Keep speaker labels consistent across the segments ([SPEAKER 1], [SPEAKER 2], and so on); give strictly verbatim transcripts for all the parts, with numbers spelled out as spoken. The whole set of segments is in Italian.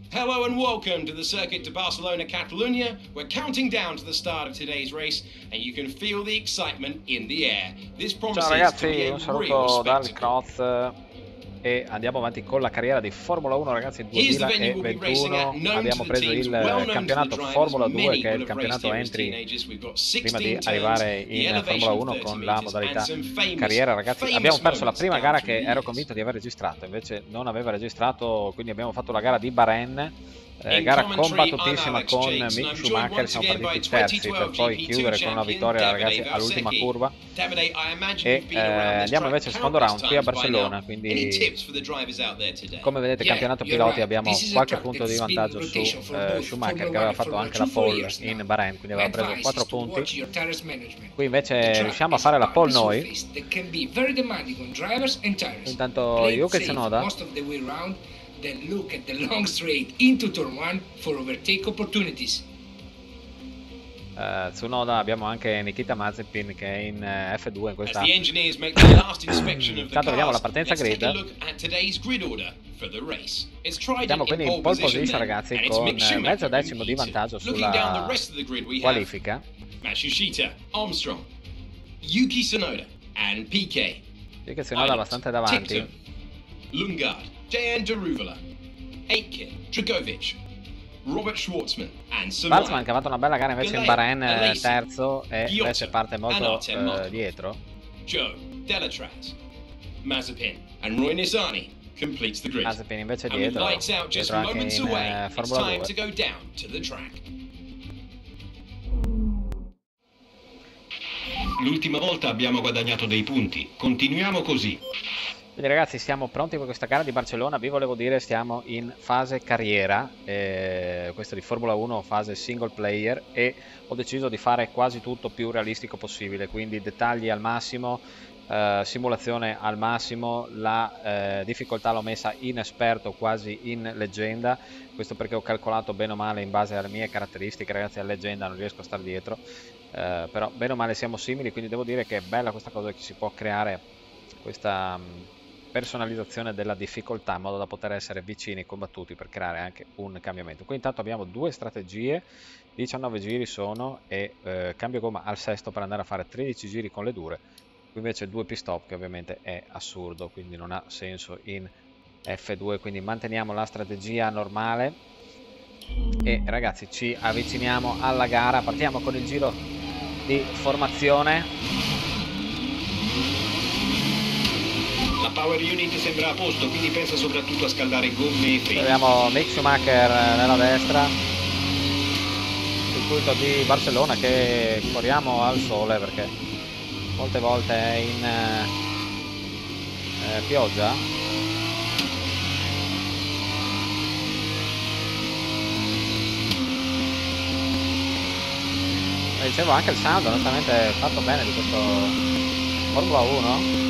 [SPEAKER 1] Hello and welcome to the circuit to Barcelona, Catalunya. We're counting down to the start of today's race and you can feel the excitement in the air. This promises
[SPEAKER 2] Ciao ragazzi,
[SPEAKER 1] to be a
[SPEAKER 2] un saluto
[SPEAKER 1] real
[SPEAKER 2] dal
[SPEAKER 1] spectacle.
[SPEAKER 2] Croz e andiamo avanti con la carriera di Formula uno ragazzi. duemilaventuno abbiamo preso il campionato Formula due, che è il campionato entry prima di arrivare in Formula uno con la modalità carriera. Ragazzi, abbiamo perso la prima gara che ero convinto di aver registrato, invece non aveva registrato, quindi abbiamo fatto la gara di Bahrain. Eh, gara combattutissima con Mick Schumacher, siamo partiti terzi per poi chiudere con una vittoria ragazzi all'ultima curva e eh, andiamo invece al secondo round qui a Barcellona, quindi come vedete campionato piloti abbiamo qualche punto di vantaggio su eh, Schumacher, che aveva fatto anche la pole in Bahrain, quindi aveva preso quattro punti. Qui invece riusciamo a fare la pole noi. Intanto Yuki Tsunoda
[SPEAKER 3] then look at the long straight into turn one for overtake opportunities.
[SPEAKER 2] Uh, Tsunoda, abbiamo anche Nikita Mazepin che è in uh, F due in questa. Intanto vediamo la partenza grid. Siamo quindi in pole position ragazzi con mezzo decimo di vantaggio sulla qualifica.
[SPEAKER 1] Matsushita, Armstrong, Yuki Tsunoda and P K.
[SPEAKER 2] Yuki Tsunoda abbastanza davanti.
[SPEAKER 1] Lundgaard, J N Daruvala, Aitken, Dragovic, Robert Schwartzman and
[SPEAKER 2] Schwartzman che ha fatto una bella gara invece in Bahrain, terzo, e invece parte molto eh, dietro.
[SPEAKER 1] Joe, Delatraz, Mazepin and Roy Nissany completes the grid.
[SPEAKER 2] Mazepin invece dietro, dietro anche in eh, Formula due.
[SPEAKER 4] L'ultima volta abbiamo guadagnato dei punti, continuiamo così.
[SPEAKER 2] Quindi ragazzi siamo pronti per questa gara di Barcellona. Vi volevo dire stiamo in fase carriera, eh, questa di Formula uno, fase single player, e ho deciso di fare quasi tutto più realistico possibile, quindi dettagli al massimo, eh, simulazione al massimo, la eh, difficoltà l'ho messa in esperto, quasi in leggenda, questo perché ho calcolato bene o male in base alle mie caratteristiche, ragazzi a leggenda non riesco a stare dietro, eh, però bene o male siamo simili, quindi devo dire che è bella questa cosa che si può creare questa personalizzazione della difficoltà in modo da poter essere vicini, combattuti, per creare anche un cambiamento. Qui intanto abbiamo due strategie, diciannove giri sono e eh, cambio gomma al sesto per andare a fare tredici giri con le dure. Qui invece due pit stop, che ovviamente è assurdo, quindi non ha senso in F due, quindi manteniamo la strategia normale e ragazzi ci avviciniamo alla gara. Partiamo con il giro di formazione.
[SPEAKER 4] La power unit sembra a posto, quindi pensa soprattutto a scaldare gomme e freni.
[SPEAKER 2] Vediamo Mick Schumacher nella destra, circuito di Barcellona che corriamo al sole perché molte volte è in eh, pioggia. E dicevo anche il sound onestamente è fatto bene di questo Formula uno.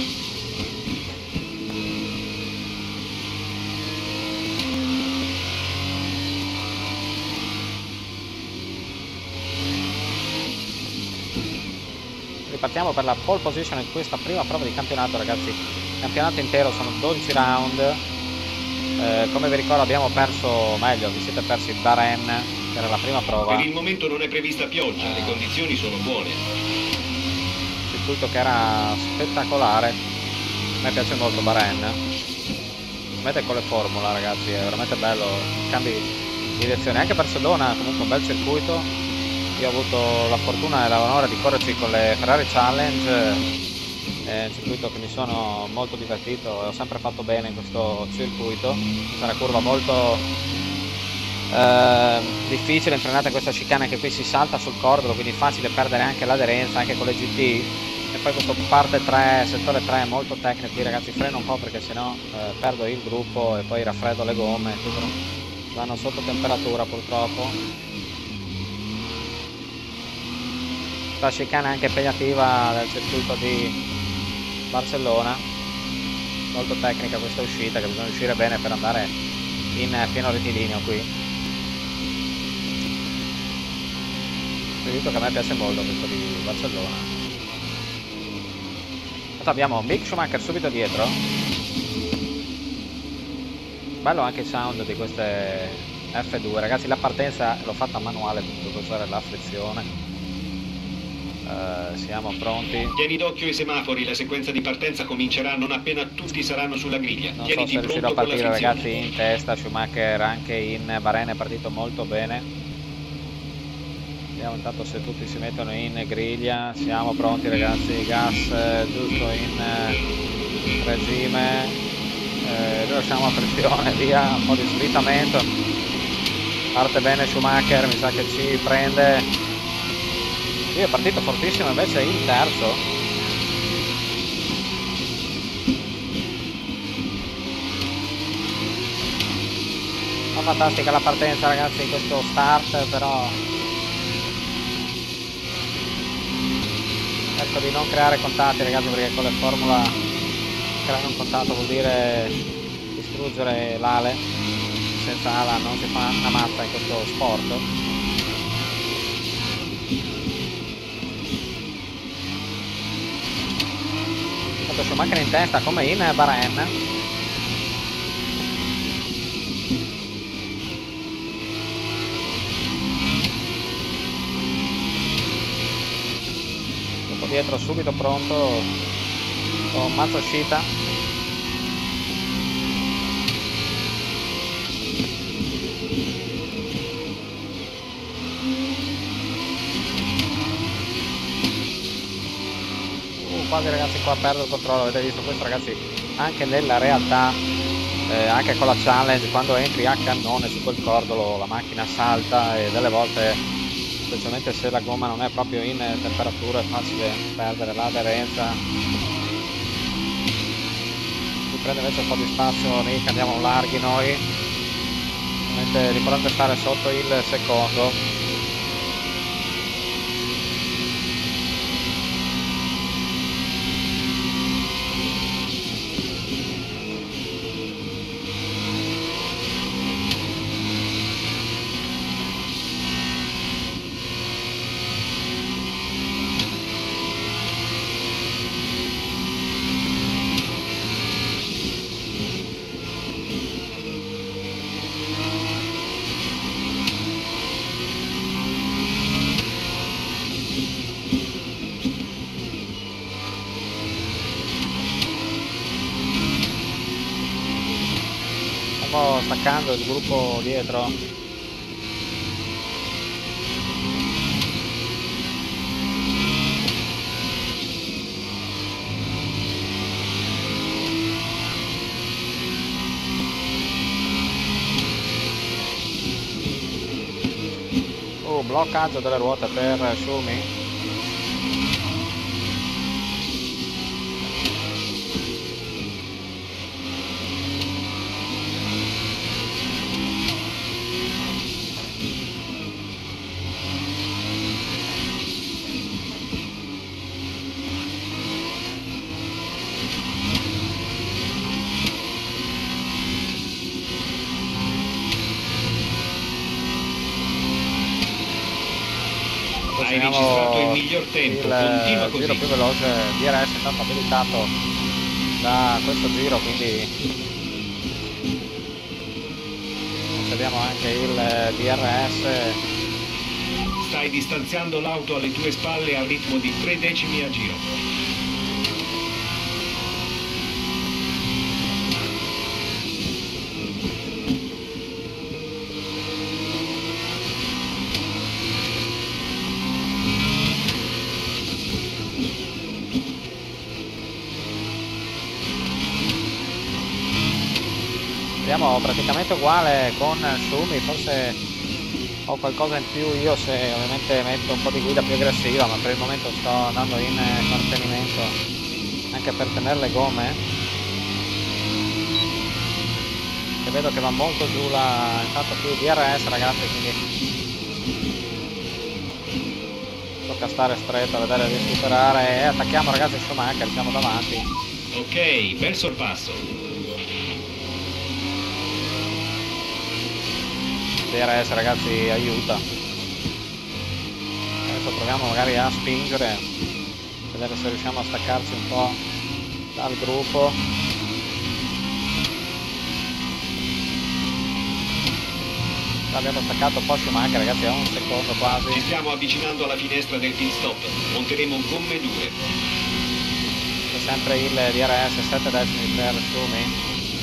[SPEAKER 2] Partiamo per la pole position in questa prima prova di campionato ragazzi. Il campionato intero sono dodici round, eh, come vi ricordo abbiamo perso, meglio vi siete persi il Bahrain che era la prima prova.
[SPEAKER 4] Per il momento non è prevista pioggia, eh. le condizioni sono buone.
[SPEAKER 2] Circuito che era spettacolare, a me piace molto Bahrain, mette con le formula ragazzi, è veramente bello, cambi di direzione. Anche Barcellona comunque un bel circuito. Io ho avuto la fortuna e l'onore di correrci con le Ferrari Challenge, è un circuito che mi sono molto divertito e ho sempre fatto bene in questo circuito. Questa è una curva molto eh, difficile, infrenata in questa chicane che qui si salta sul cordolo, quindi facile perdere anche l'aderenza anche con le G T. E poi questo parte tre, settore tre molto tecnico, qui ragazzi freno un po' perché sennò eh, perdo il gruppo e poi raffreddo le gomme, vanno sotto temperatura purtroppo. La chicane anche impegnativa del circuito di Barcellona, molto tecnica questa uscita che bisogna uscire bene per andare in pieno rettilineo qui. Circuito che a me piace molto questo di Barcellona. Intanto abbiamo Mick Schumacher subito dietro, bello anche il sound di queste F due, ragazzi, la partenza l'ho fatta manuale per usare la frizione. Uh, siamo pronti.
[SPEAKER 4] Tieni d'occhio i semafori, la sequenza di partenza comincerà non appena tutti saranno sulla griglia.
[SPEAKER 2] Non
[SPEAKER 4] Tieniti
[SPEAKER 2] so se riuscirò a
[SPEAKER 4] pronto con la
[SPEAKER 2] partire,
[SPEAKER 4] frizione.
[SPEAKER 2] ragazzi, in testa. Schumacher anche in Bahrain è partito molto bene. Vediamo intanto se tutti si mettono in griglia. Siamo pronti, ragazzi, gas eh, giusto in eh, regime, eh, rilasciamo la frizione, via, un po' di slittamento. Parte bene Schumacher, mi sa che ci prende. Lui è partito fortissimo invece in terzo. Ma fantastica la partenza, ragazzi, in questo start, però cerco di non creare contatti, ragazzi, perché con la formula creare un contatto vuol dire distruggere l'ale. Senza ala non si fa una mazza in questo sport. Schumacher in testa come in Bahrain. Dopo dietro subito pronto con Matsushita. Quasi, ragazzi, qua perdo il controllo. Avete visto questo, ragazzi, anche nella realtà, eh, anche con la challenge, quando entri a cannone su quel cordolo la macchina salta e delle volte, specialmente se la gomma non è proprio in temperatura, è facile perdere l'aderenza. Si prende invece un po' di spazio Nick, andiamo larghi noi. L'importante è stare sotto il secondo. Staccando il gruppo dietro. Oh, bloccaggio delle ruote per Schumi.
[SPEAKER 4] Hai registrato il miglior tempo, continua
[SPEAKER 2] il
[SPEAKER 4] così.
[SPEAKER 2] giro più veloce. D R S è stato abilitato da questo giro, quindi conserviamo anche il D R S.
[SPEAKER 4] Stai distanziando l'auto alle tue spalle a ritmo di tre decimi a giro.
[SPEAKER 2] Siamo praticamente uguale con Schumi, forse ho qualcosa in più io se ovviamente metto un po' di guida più aggressiva, ma per il momento sto andando in contenimento anche per tenere le gomme, e vedo che va molto giù la, intanto più D R S, ragazzi, quindi tocca stare stretto a vedere di superare, e attacchiamo, ragazzi, Schumacher, siamo davanti.
[SPEAKER 4] Ok, bel sorpasso.
[SPEAKER 2] D R S, ragazzi, aiuta. Adesso proviamo magari a spingere, vedere se riusciamo a staccarci un po' dal gruppo. abbiamo staccato un po' Schumacher, ragazzi, a un secondo quasi.
[SPEAKER 4] Ci stiamo avvicinando alla finestra del pit stop, monteremo gomme due.
[SPEAKER 2] C'è sempre il D R S, sette decimi per Schumi.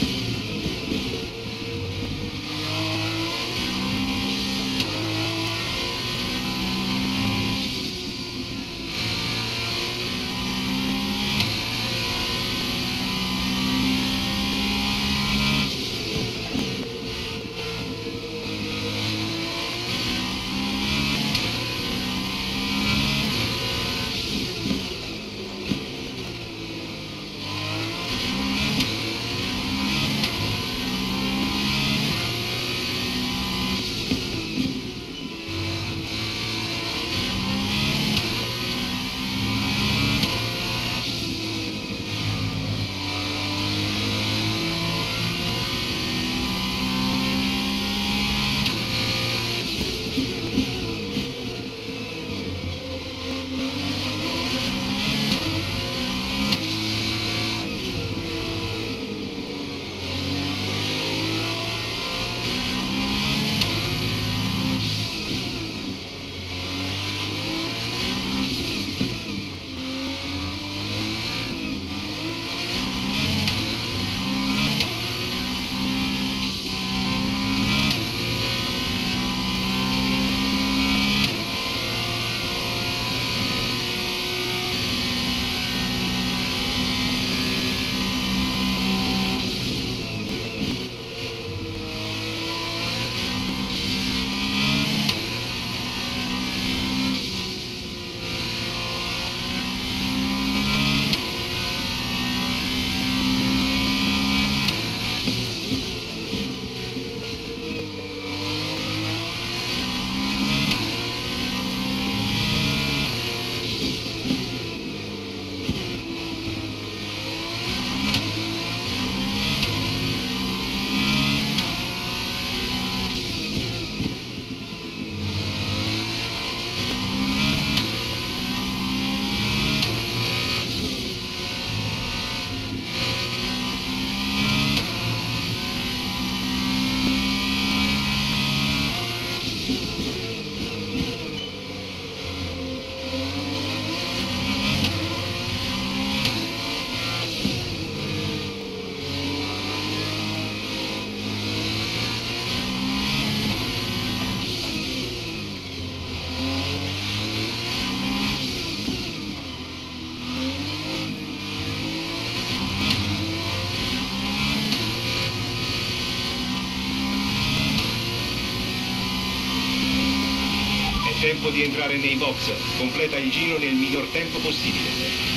[SPEAKER 4] Tempo di entrare nei box, completa il giro nel miglior tempo possibile.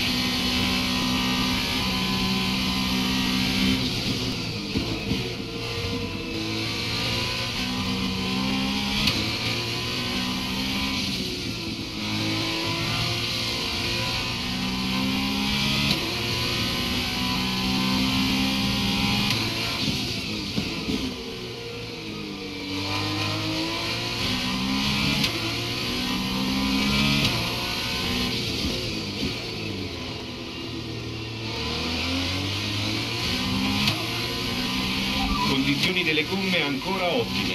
[SPEAKER 4] Condizioni delle gomme ancora ottime.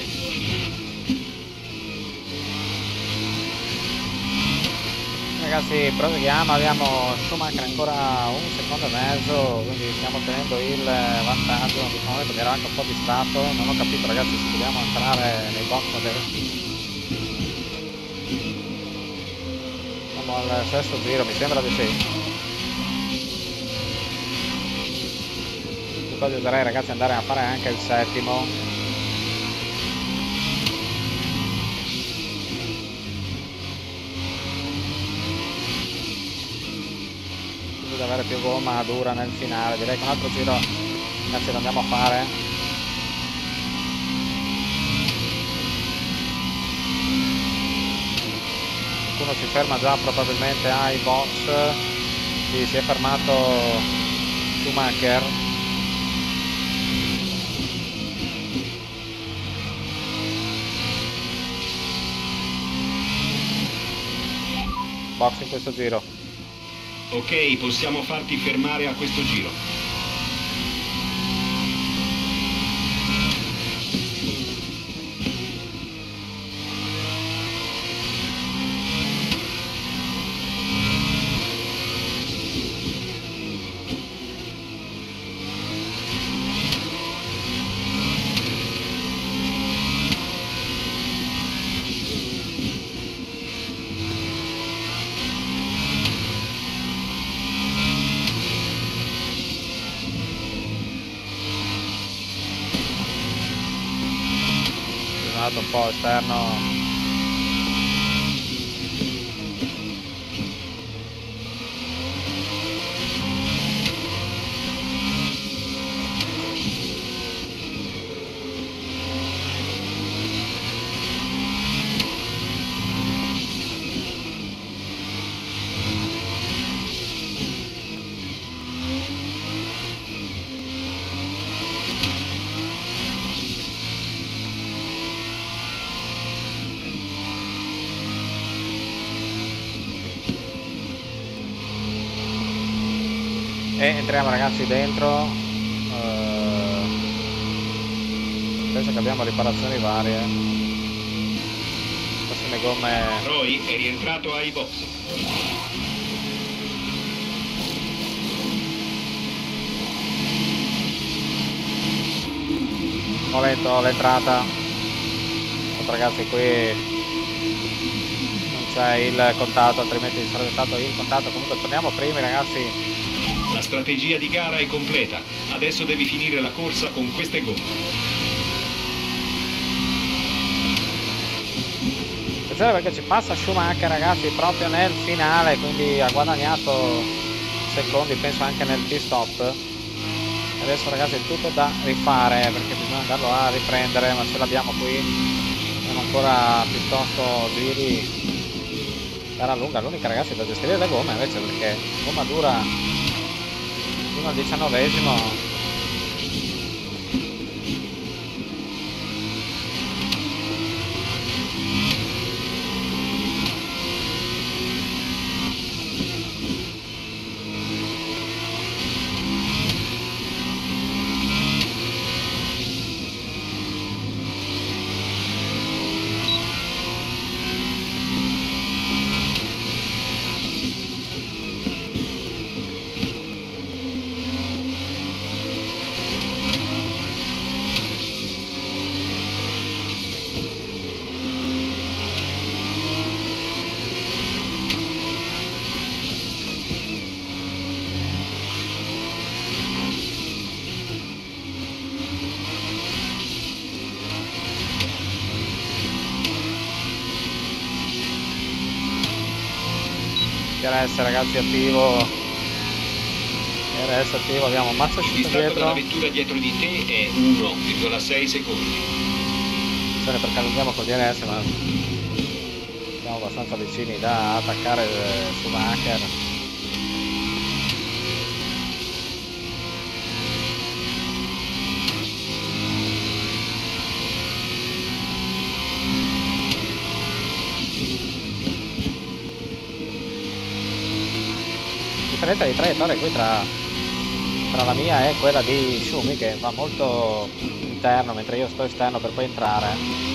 [SPEAKER 2] Ragazzi, proseguiamo, abbiamo Schumacher ancora un secondo e mezzo, quindi stiamo tenendo il vantaggio. In questo momento mi ero anche un po' distratto, non ho capito, ragazzi, se dobbiamo entrare nei box o deve... Siamo al sesto giro, mi sembra di sì. Io userei, ragazzi, andare a fare anche il settimo. Così da avere più gomma dura nel finale. Direi che un altro giro, ragazzi, lo andiamo a fare. Qualcuno si ferma già probabilmente ai box. Sì, si è fermato Schumacher. Box in questo giro.
[SPEAKER 4] Ok, possiamo farti fermare a questo giro.
[SPEAKER 2] campionato un po' esterno. E entriamo ragazzi dentro, uh, penso che abbiamo riparazioni varie, prossime gomme.
[SPEAKER 4] Roy è rientrato ai box.
[SPEAKER 2] Ho lento l'entrata, ragazzi qui non c'è il contatto, altrimenti sarebbe stato il contatto. Comunque torniamo primi ragazzi.
[SPEAKER 4] La strategia di gara è completa. Adesso devi finire la corsa con queste gomme.
[SPEAKER 2] Attenzione perché ci passa Schumacher ragazzi proprio nel finale, quindi ha guadagnato secondi, penso anche nel pit stop. Adesso ragazzi è tutto da rifare perché bisogna andarlo a riprendere, ma ce l'abbiamo qui. Abbiamo ancora piuttosto giri. Gara lunga, l'unica ragazzi da gestire le gomme invece, perché gomma dura fino al diciannovesimo. R S ragazzi attivo, R S attivo, abbiamo un mazzo
[SPEAKER 4] Il distacco dalla vettura dietro di te è uno virgola sei secondi.
[SPEAKER 2] Bene, perché andiamo con D R S, ma siamo abbastanza vicini da attaccare Schumacher. Differenza di traiettoria qui tra, tra la mia e quella di Schumi, che va molto interno mentre io sto esterno per poi entrare.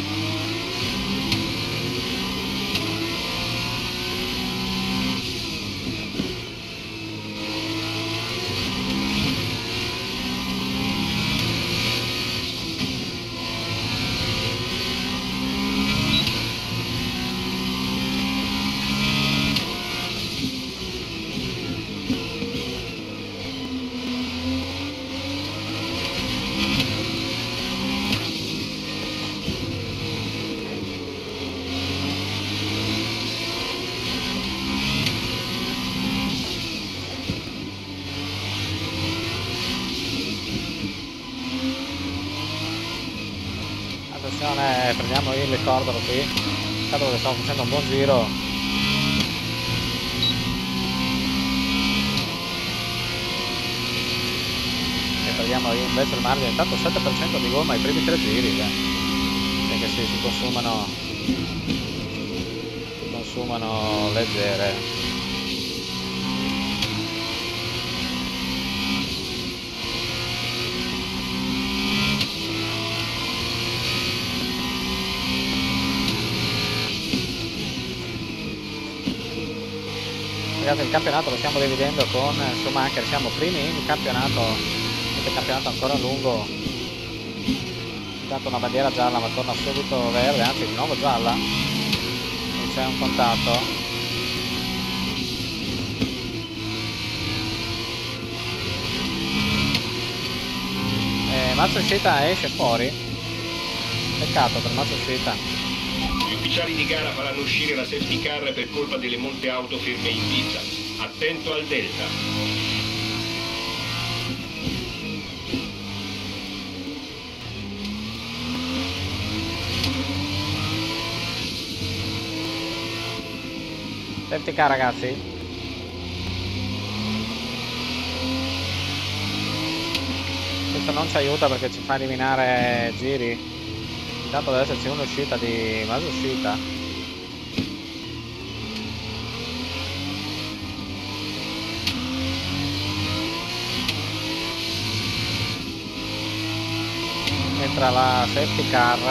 [SPEAKER 2] Prendiamo il ricordalo qui, dato che stiamo facendo un buon giro. E prendiamo invece il margine, intanto sette per cento di gomma ai primi tre giri, eh. Che si, si consumano si consumano leggere. Il campionato lo stiamo dividendo con Schumacher, siamo primi in campionato, il campionato ancora lungo. Intanto una bandiera gialla ma torna subito verde, anzi di nuovo gialla, non c'è un contatto. E Matsushita esce fuori e peccato per Matsushita.
[SPEAKER 4] Gli ufficiali di gara faranno uscire la safety car per colpa delle molte auto ferme in pista. Attento al delta.
[SPEAKER 2] Safety car, ragazzi. Questo non ci aiuta perché ci fa eliminare giri. Intanto deve esserci un'uscita di Matsushita. Entra la safety car.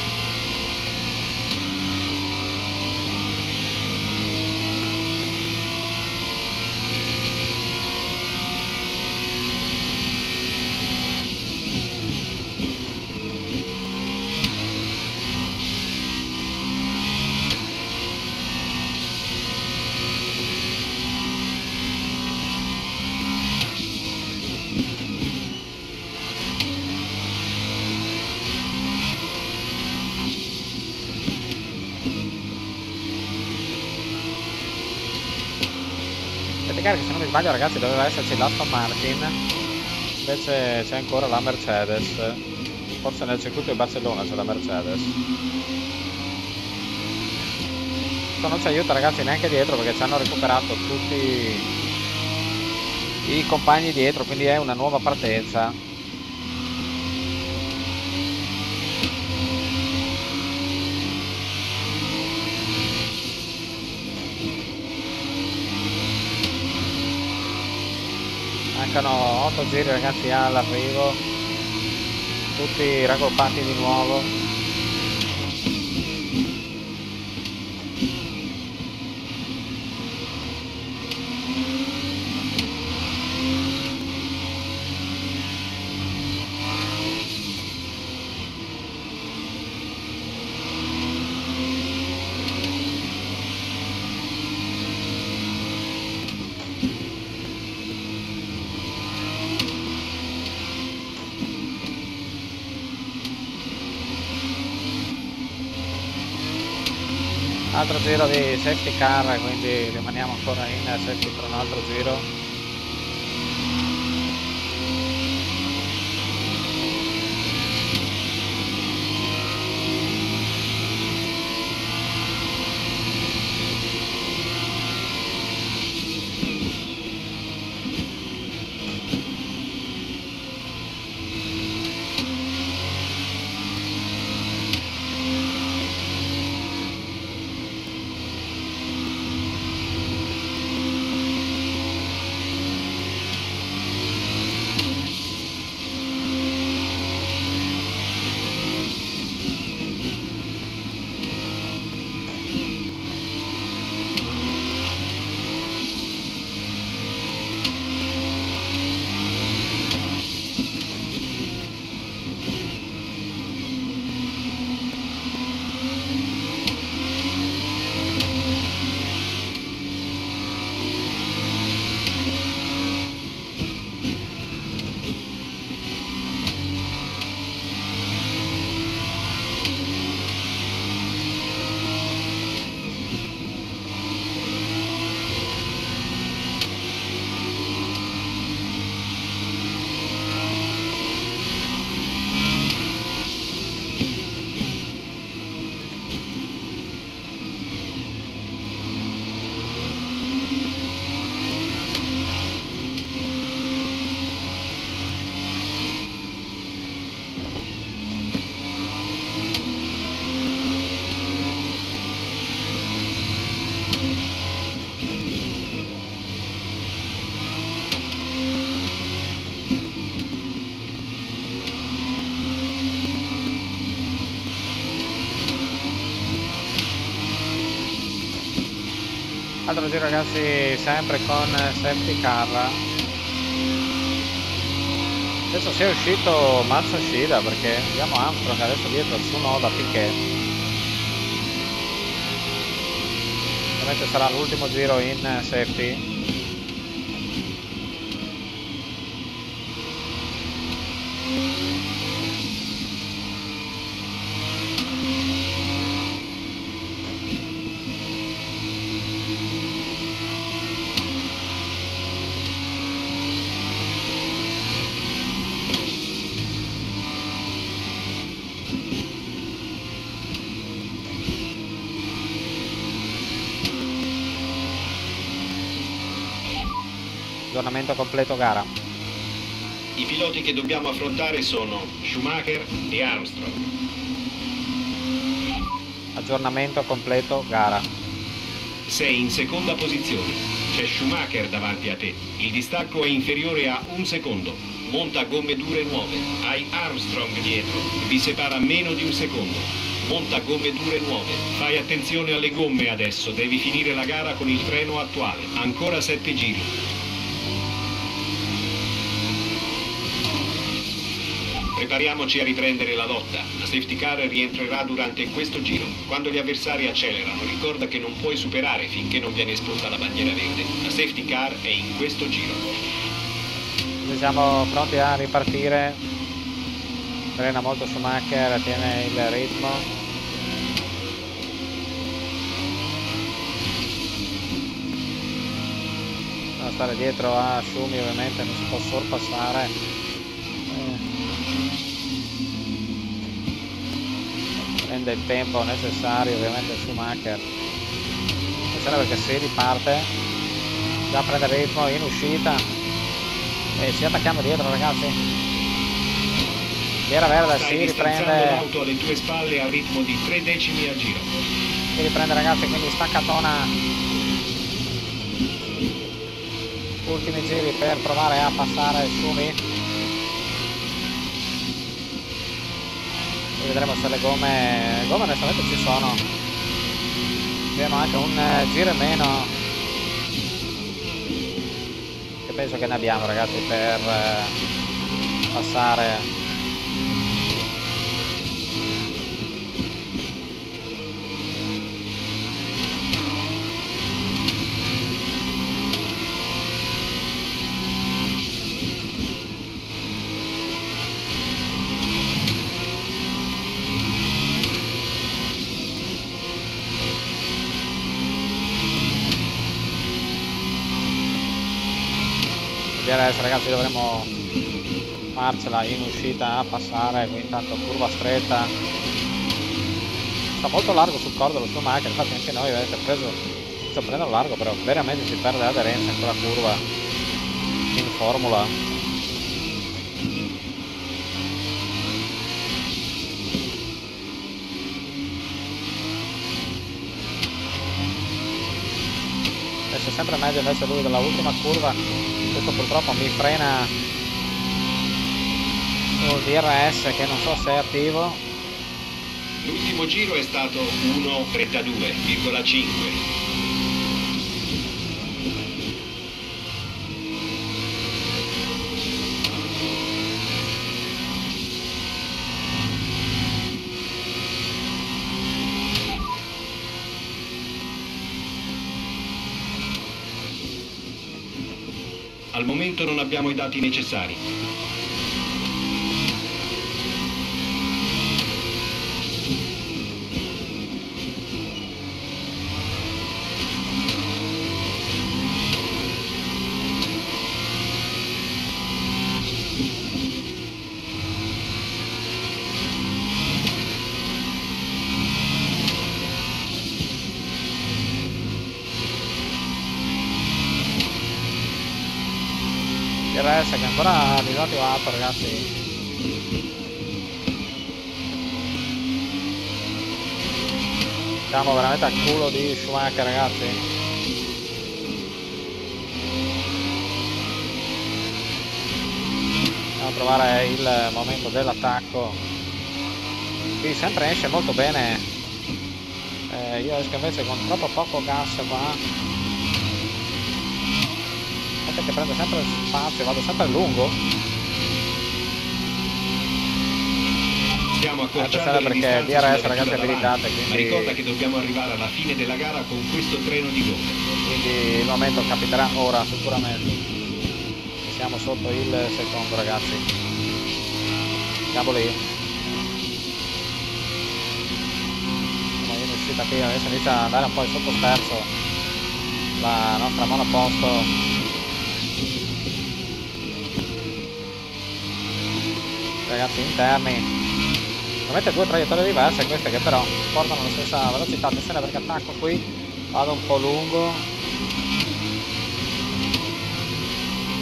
[SPEAKER 2] Che se non mi sbaglio, ragazzi, doveva esserci l'Aston Martin, invece c'è ancora la Mercedes. Forse nel circuito di Barcellona c'è la Mercedes. Questo non ci aiuta, ragazzi, neanche dietro, perché ci hanno recuperato tutti i compagni dietro, quindi è una nuova partenza. Mancano otto giri, ragazzi, all'arrivo, tutti raggruppati di nuovo. Altro giro di safety car, quindi rimaniamo ancora in safety per un altro giro. Altro giro, ragazzi, sempre con safety car. Adesso si è uscito Matsushita perché abbiamo Armstrong adesso dietro su Tsunoda, Piquet. Ovviamente sarà l'ultimo giro in safety. Aggiornamento completo gara.
[SPEAKER 4] I piloti che dobbiamo affrontare sono Schumacher e Armstrong.
[SPEAKER 2] Aggiornamento completo gara.
[SPEAKER 4] Sei in seconda posizione. C'è Schumacher davanti a te. Il distacco è inferiore a un secondo. Monta gomme dure nuove. Hai Armstrong dietro. Vi separa meno di un secondo. Monta gomme dure nuove. Fai attenzione alle gomme adesso. Devi finire la gara con il treno attuale. Ancora sette giri. Prepariamoci a riprendere la lotta. La safety car rientrerà durante questo giro. Quando gli avversari accelerano, ricorda che non puoi superare finché non viene esposta la bandiera verde. La safety car è in questo giro.
[SPEAKER 2] Siamo pronti a ripartire. Frena molto Schumacher, tiene il ritmo. Da stare dietro a Schumi, ovviamente non si può sorpassare. Prende il tempo necessario ovviamente Schumacher. Attenzione perché si riparte, già prende il ritmo in uscita e ci attacchiamo dietro, ragazzi. Bandiera verde, si riprende
[SPEAKER 4] l'auto alle tue spalle a ritmo di tre decimi al giro.
[SPEAKER 2] Si riprende, ragazzi, quindi staccatona. Ultimi giri per provare a passare Schumi. Vedremo se le gomme, gomme onestamente ci sono. Abbiamo anche un eh, giro in meno, che penso che ne abbiamo, ragazzi, per eh, passare. Adesso, ragazzi, dovremo farcela in uscita a passare, quindi intanto curva stretta, sta molto largo sul cordo lo Schumacher, infatti anche noi avete preso, sto prendendo largo, però veramente si perde l'aderenza in quella curva in formula. Adesso è sempre meglio invece lui della ultima curva. Questo purtroppo mi frena sul D R S, che non so se è attivo.
[SPEAKER 4] L'ultimo giro è stato uno trentadue virgola cinque. Al momento non abbiamo i dati necessari.
[SPEAKER 2] D R S che ancora disattivato, ragazzi. Siamo veramente al culo di Schumacher, ragazzi. Andiamo a trovare il momento dell'attacco. Qui sempre esce molto bene. Eh, io esco invece con troppo poco gas qua. Che prende sempre spazio, vado sempre a lungo.
[SPEAKER 4] Stiamo accorciando le
[SPEAKER 2] perché D R S, ragazzi, è abilitate, quindi...
[SPEAKER 4] Ma ricorda che dobbiamo arrivare alla fine della gara con questo treno di gomme.
[SPEAKER 2] Quindi il momento capiterà ora sicuramente. Siamo sotto il secondo, ragazzi. Siamo lì. Siamo in uscita qui, adesso inizia ad andare un po' sotto sterzo la nostra monoposto. Ragazzi interni, ovviamente due traiettorie diverse queste che però portano la stessa velocità. Attenzione perché attacco qui, vado un po' lungo.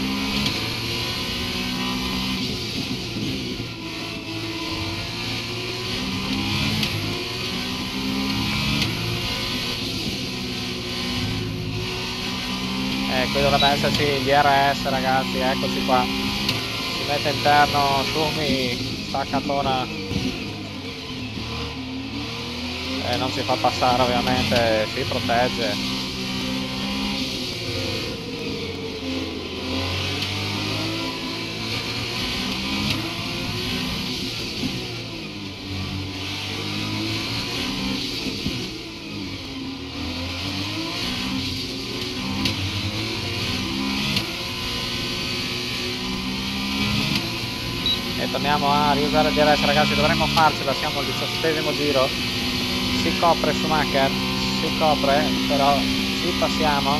[SPEAKER 2] qui dovrebbe esserci il D R S, ragazzi, eccoci qua. Si mette interno Schumi, staccatona. E non si fa passare, ovviamente, si protegge. Torniamo a riusare il D R S, ragazzi, dovremmo farcela, siamo al diciassettesimo giro, si copre Schumacher, si copre, però ci passiamo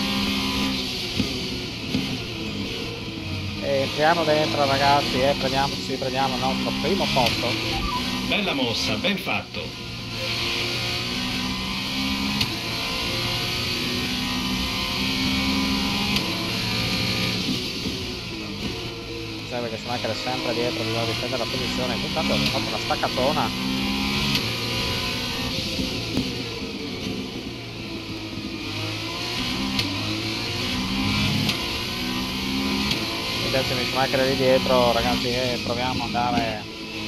[SPEAKER 2] e entriamo dentro, ragazzi, e prendiamoci, prendiamo il nostro primo posto.
[SPEAKER 4] Bella mossa, ben fatto.
[SPEAKER 2] Perché Schumacher è sempre dietro, bisogna difendere la posizione. Intanto ha fatto una staccatona. Invece Schumacher è lì dietro, ragazzi, e proviamo ad andare.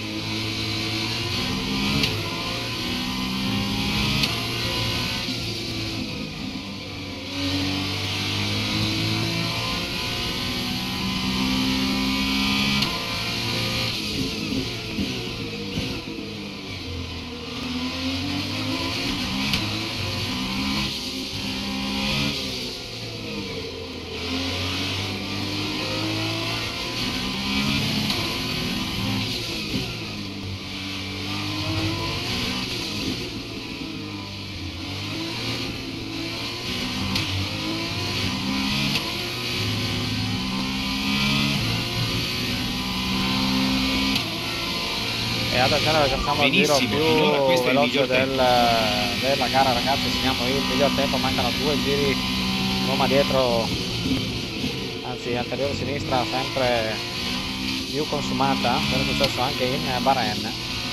[SPEAKER 2] E attenzione perché facciamo il giro più veloce del, della gara, ragazzi, segniamo il miglior tempo, mancano due giri, Roma dietro, anzi anteriore sinistra sempre più consumata, come è successo anche in Bahrain.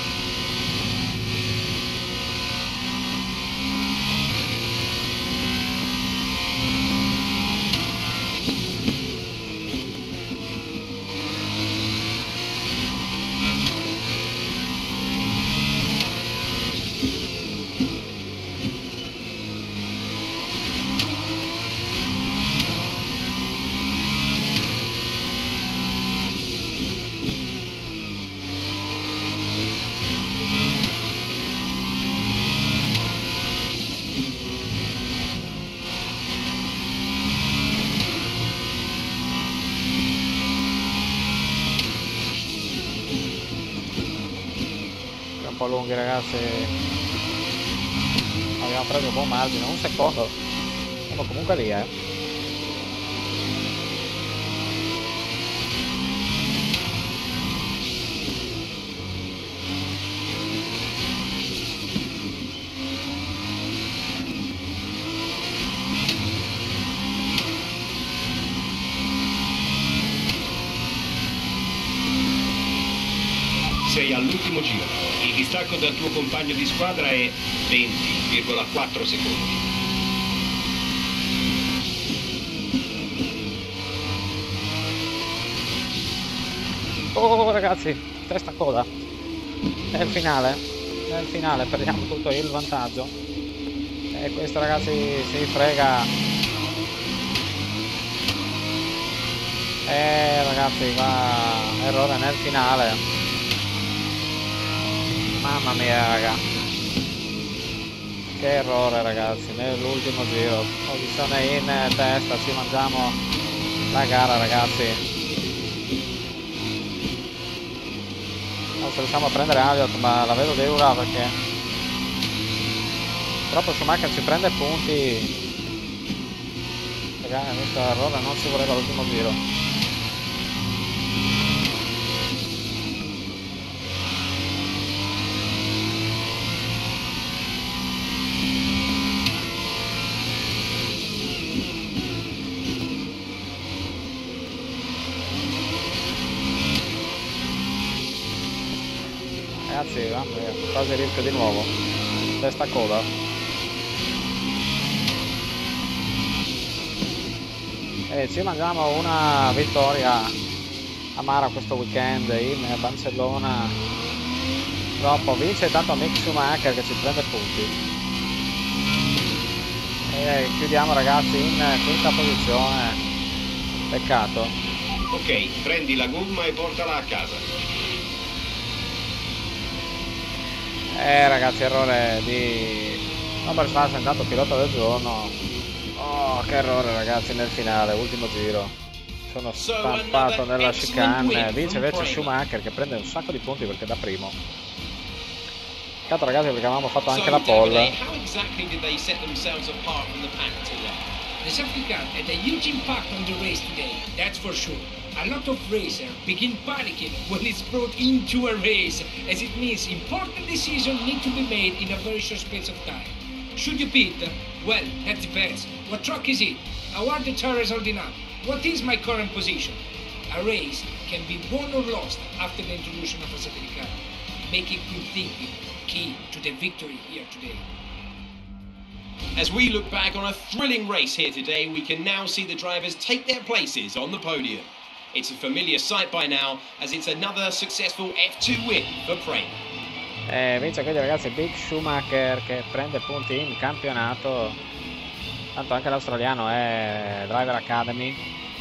[SPEAKER 2] Un po' lunghi, ragazzi, abbiamo preso un buon margine, un secondo, siamo comunque lì, eh.
[SPEAKER 4] Sei all'ultimo giro. Il distacco dal tuo compagno di squadra è venti virgola quattro secondi.
[SPEAKER 2] Oh ragazzi, testa coda. Nel finale, nel finale perdiamo tutto il vantaggio. E questo, ragazzi, si frega. E ragazzi, va errore nel finale. Mamma mia, raga, che errore, ragazzi, nell'ultimo giro, posizione in testa, ci mangiamo la gara, ragazzi. Non se riusciamo a prendere Elliott, ma la vedo dura perché purtroppo Schumacher ci prende punti. Ragazzi, questo errore non ci voleva l'ultimo giro. Ragazzi, mamma mia, quasi rischio di nuovo. Testa coda. e ci mangiamo una vittoria amara questo weekend in Barcellona. Troppo vince tanto Mick Schumacher che ci prende punti e chiudiamo ragazzi in quinta posizione, peccato.
[SPEAKER 4] Ok, prendi la gomma e portala a casa.
[SPEAKER 2] Eh ragazzi, errore di Robert Schwarz, intanto pilota del giorno. Oh, che errore ragazzi nel finale, ultimo giro. Sono stampato nella chicane. Vince invece Schumacher che prende un sacco di punti perché da primo. Peccato ragazzi perché avevamo fatto anche la pole.
[SPEAKER 3] The safety car had a huge impact on the race today, that's for sure. A lot of racers begin panicking when it's brought into a race, as it means important decisions need to be made in a very short space of time. Should you pit? Well, that depends. What truck is it? How are the tires holding up? What is my current position? A race can be won or lost after the introduction of a safety car. Making quick thinking key to the victory here today.
[SPEAKER 1] As we look back on a thrilling race here today, we can now see the drivers take their places on the podium. It's a familiar sight by now, as it's another successful F two win for Prema.
[SPEAKER 2] Eh, vince quindi ragazzi Mick Schumacher che prende punti in campionato. Tanto anche l'australiano è Driver Academy.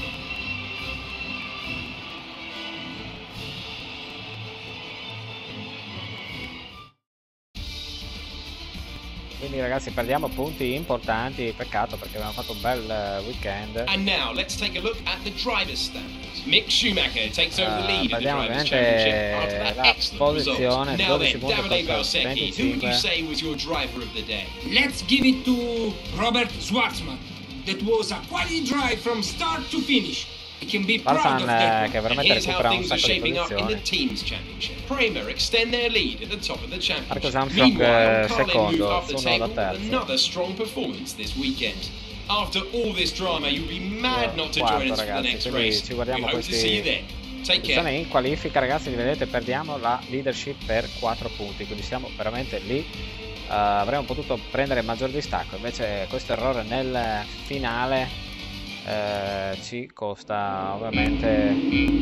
[SPEAKER 2] Quindi ragazzi perdiamo punti importanti, peccato perché abbiamo fatto un bel uh, weekend.
[SPEAKER 1] And now let's take a look at the driver's standings. Mick Schumacher takes over the lead
[SPEAKER 2] uh,
[SPEAKER 1] in the drivers' championship after that
[SPEAKER 2] la
[SPEAKER 1] excellent result. Now then,
[SPEAKER 2] punti
[SPEAKER 1] Davide Valsecchi, who would you
[SPEAKER 2] venticinque.
[SPEAKER 1] say was your driver of the day?
[SPEAKER 3] Let's give it to Robert Schwarzman. That was a quality drive from start to finish. He can be proud
[SPEAKER 2] Schwarzman
[SPEAKER 3] of that.
[SPEAKER 2] eh, che
[SPEAKER 1] And
[SPEAKER 2] veramente
[SPEAKER 1] here's how
[SPEAKER 2] recupera un
[SPEAKER 1] things are
[SPEAKER 2] sacco di
[SPEAKER 1] shaping up in the
[SPEAKER 2] posizioni.
[SPEAKER 1] teams championship. Prema extend their lead at the top of the
[SPEAKER 2] Marcus
[SPEAKER 1] championship.
[SPEAKER 2] Armstrong
[SPEAKER 1] Meanwhile,
[SPEAKER 2] eh,
[SPEAKER 1] Carlin move
[SPEAKER 2] secondo,
[SPEAKER 1] up the
[SPEAKER 2] sono da
[SPEAKER 1] table with
[SPEAKER 2] terzo.
[SPEAKER 1] another strong performance this weekend. After all this drama, you'd be mad not to
[SPEAKER 2] Quarto,
[SPEAKER 1] join us for the
[SPEAKER 2] ragazzi,
[SPEAKER 1] next
[SPEAKER 2] quindi
[SPEAKER 1] race.
[SPEAKER 2] ci
[SPEAKER 1] We
[SPEAKER 2] guardiamo
[SPEAKER 1] hope to
[SPEAKER 2] questi-
[SPEAKER 1] see you there. Take care.
[SPEAKER 2] Posizione in qualifica ragazzi, vedete perdiamo la leadership per quattro punti, quindi siamo veramente lì. Uh, avremmo potuto prendere maggior distacco, invece questo errore nel finale eh, ci costa ovviamente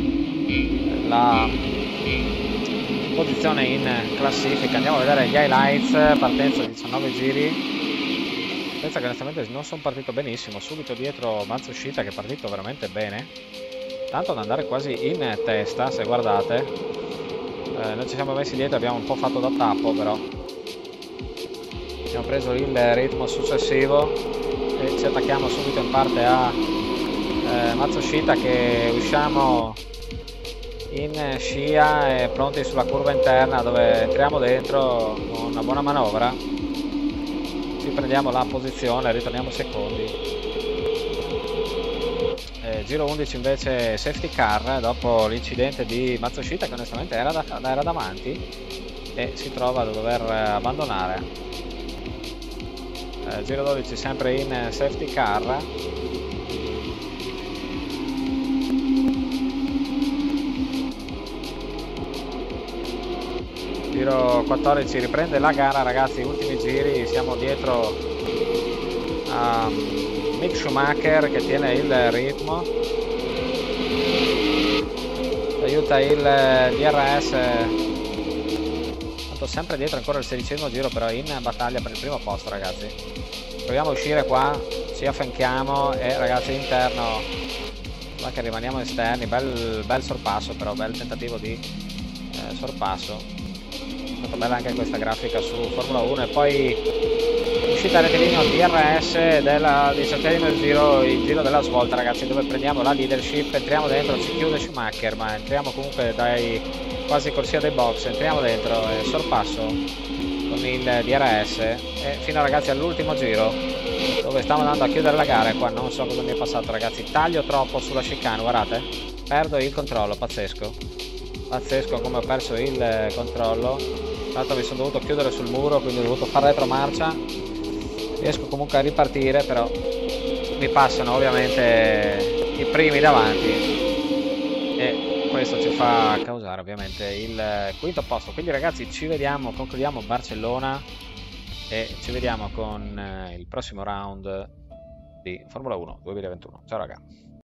[SPEAKER 2] la posizione in classifica. Andiamo a vedere gli highlights, partenza diciannove giri. Penso che onestamente non sono partito benissimo, subito dietro Matsushita che è partito veramente bene, tanto da andare quasi in testa se guardate. Eh, noi ci siamo messi dietro, abbiamo un po' fatto da tappo, però abbiamo preso il ritmo successivo e ci attacchiamo subito in parte a eh, Matsushita, che usciamo in scia e pronti sulla curva interna dove entriamo dentro con una buona manovra, ci prendiamo la posizione, ritorniamo secondi. Eh, giro undici invece safety car dopo l'incidente di Matsushita che onestamente era, da, era davanti e si trova a dover abbandonare. Eh, giro dodici sempre in safety car. Giro quattordici riprende la gara ragazzi, ultimi giri, siamo dietro a Mick Schumacher che tiene il ritmo, aiuta il D R S, tanto sempre dietro ancora il sedicesimo giro, però in battaglia per il primo posto ragazzi. Proviamo a uscire qua, ci affianchiamo e ragazzi interno, ma che rimaniamo esterni, bel, bel sorpasso, però bel tentativo di eh, sorpasso. È stata bella anche questa grafica su Formula uno. E poi uscita rettilineo D R S del diciottesimo giro, il giro della svolta ragazzi, dove prendiamo la leadership, entriamo dentro, ci chiude Schumacher, ma entriamo comunque dai quasi corsia dei box, entriamo dentro e sorpasso con il D R S e fino ragazzi all'ultimo giro dove stiamo andando a chiudere la gara. E qua non so cosa mi è passato ragazzi, taglio troppo sulla chicane, guardate, perdo il controllo, pazzesco, pazzesco come ho perso il controllo. Tra l'altro mi sono dovuto chiudere sul muro, quindi ho dovuto fare retromarcia. Riesco comunque a ripartire, però mi passano ovviamente i primi davanti e questo ci fa causare ovviamente il quinto posto. Quindi ragazzi ci vediamo, concludiamo Barcellona e ci vediamo con il prossimo round di Formula uno duemilaventuno. Ciao raga.